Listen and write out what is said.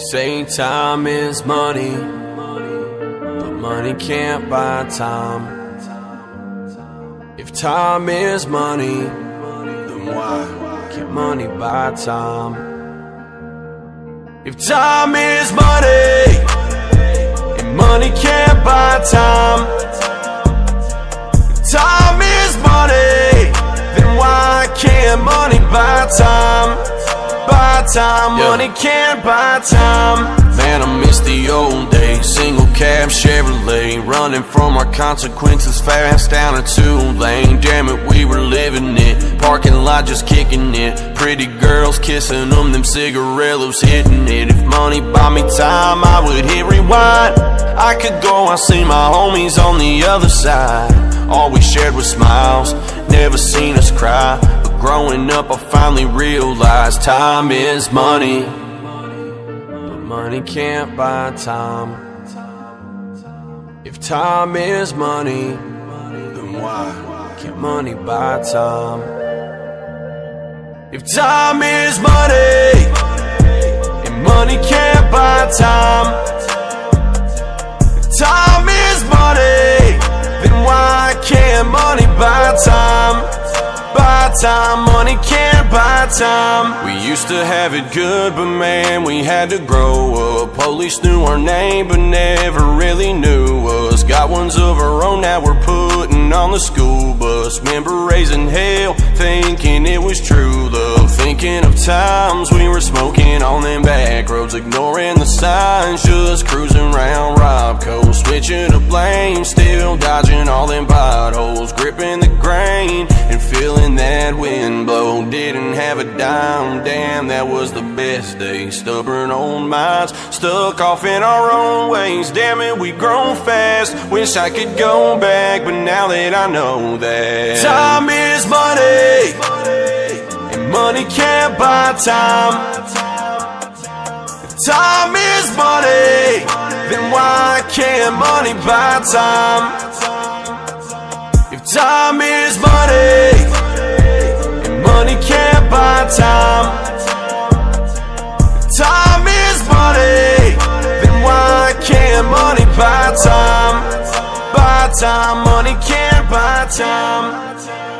Say time is money, but money can't buy time. If time is money, then why can't money buy time? If time is money, and money can't buy time. If time is money, then why can't money buy time? Buy time, money can't buy time. Man, I miss the old days. Single cab Chevrolet, running from our consequences fast down a two-lane. Damn it, we were living it. Parking lot just kicking it. Pretty girls kissing them cigarillos hitting it. If money bought me time, I would hit rewind. I could go, I see my homies on the other side. All we shared was smiles, never seen us cry. But growing up I finally realized time is money, but money can't buy time. If time is money, then why can't money buy time? If time is money, and money can't buy time. If time is money, then why can't money buy time? Buy time, money can't buy time. We used to have it good, but man, we had to grow up. Police knew our name, but never really knew us. Got ones of our own that we're putting on the school bus. Remember raising hell, thinking it was true love. Thinking of times we were smoking on them back roads, ignoring the signs, just cruising around Robco. Switching up lanes, still dodging all them potholes. Gripping the grain and feeling that wind blow. Didn't have a dime, damn, that was the best day. Stubborn old minds, stuck off in our own ways. Damn it, we grown fast, wish I could go back. But now that I know that time is money, and money can't buy time. If time is money, then why can't money buy time? If time is money, and money can't buy time. If time is money, then why can't money buy time? Buy time, money can't buy time.